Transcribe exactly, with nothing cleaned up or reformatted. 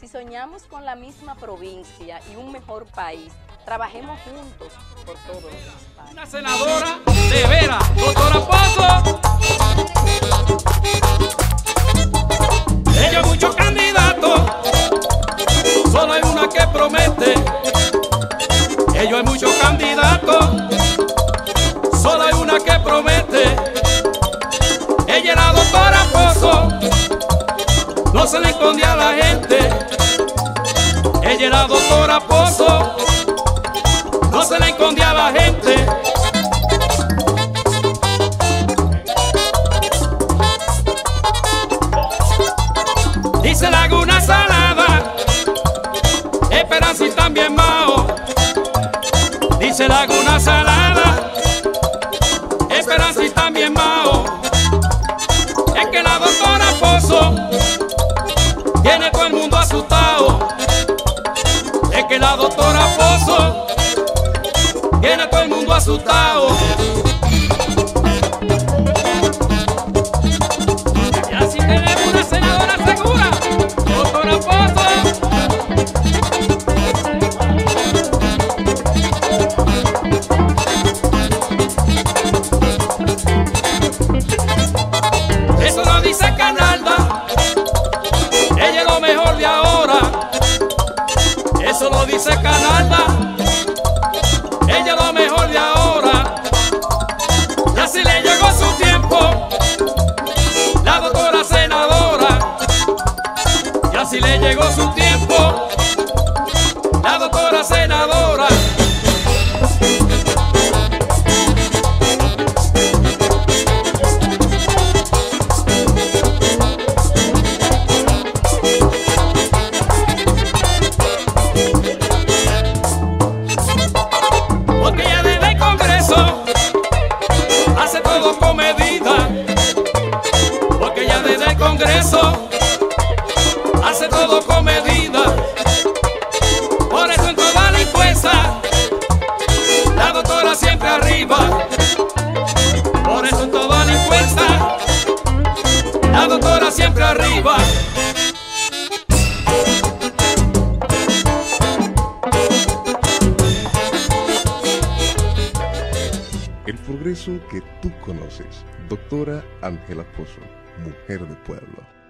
Si soñamos con la misma provincia y un mejor país, trabajemos juntos por todos los espacios. Una senadora de veras, doctora Pozo. Ella hay muchos candidatos, solo hay una que promete. Ellos hay muchos candidatos, solo hay una que promete. Ella es la doctora Pozo, no se le esconde a la gente. Ella es la doctora Pozo, no se le esconde a la gente. Dice Laguna Salada, Esperanza y también Mao. Dice Laguna Salada, Esperanza y también Mao. Es que la doctora Pozo tiene todo el mundo asustado. Es que la doctora Pozo tiene todo el mundo asustado. Y así tenemos una senadora segura, doctora Pozo. Eso lo dice Canalda, ella es lo mejor de ahora. Eso lo dice Canalda, ella es lo mejor de ahora. Ya si le llegó su tiempo, la doctora senadora. Ya si le llegó su tiempo, la doctora senadora. Porque ella desde el Congreso hace todo con medida. Porque ella desde el Congreso hace todo con medida. Por eso en toda la encuesta la doctora siempre arriba. Por eso en toda la encuesta la doctora siempre arriba. El progreso que tú conoces. Doctora Ángela Pozo, mujer de pueblo.